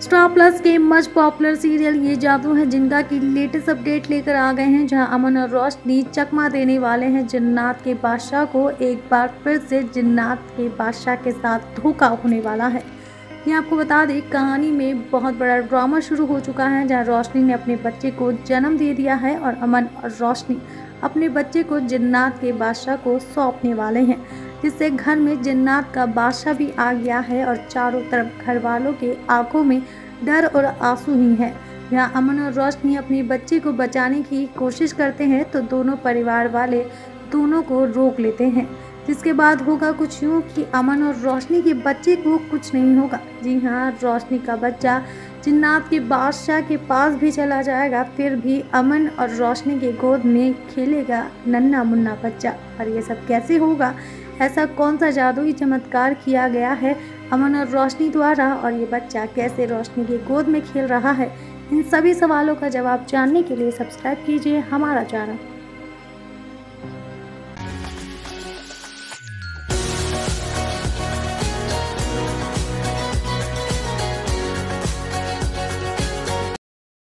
Star Plus के much popular serial ये जादू है जिनका की लेटेस्ट अपडेट लेकर आ गए हैं, जहां अमन और रोशनी चकमा देने वाले हैं जिन्नात के बादशाह को। एक बार फिर से जिन्नात के बादशाह के साथ धोखा होने वाला है। ये आपको बता दें, कहानी में बहुत बड़ा ड्रामा शुरू हो चुका है, जहां रोशनी ने अपने बच्चे को जन्म दे दिया है और अमन और रोशनी अपने बच्चे को जिन्नात के बादशाह को सौंपने वाले हैं, जिससे घर में जिन्नात का बादशाह भी आ गया है और चारों तरफ घर वालों के आंखों में डर और आंसू ही है। यहाँ अमन और रोशनी अपने बच्चे को बचाने की कोशिश करते हैं तो दोनों परिवार वाले दोनों को रोक लेते हैं, जिसके बाद होगा कुछ यूँ कि अमन और रोशनी के बच्चे को कुछ नहीं होगा। जी हाँ, रोशनी का बच्चा जिन्नात के बादशाह के पास भी चला जाएगा, फिर भी अमन और रोशनी के गोद में खेलेगा नन्हा मुन्ना बच्चा। और ये सब कैसे होगा? ऐसा कौन सा जादुई चमत्कार किया गया है अमन और रोशनी द्वारा, और ये बच्चा कैसे रोशनी के गोद में खेल रहा है? इन सभी सवालों का जवाब जानने के लिए सब्सक्राइब कीजिए हमारा चैनल।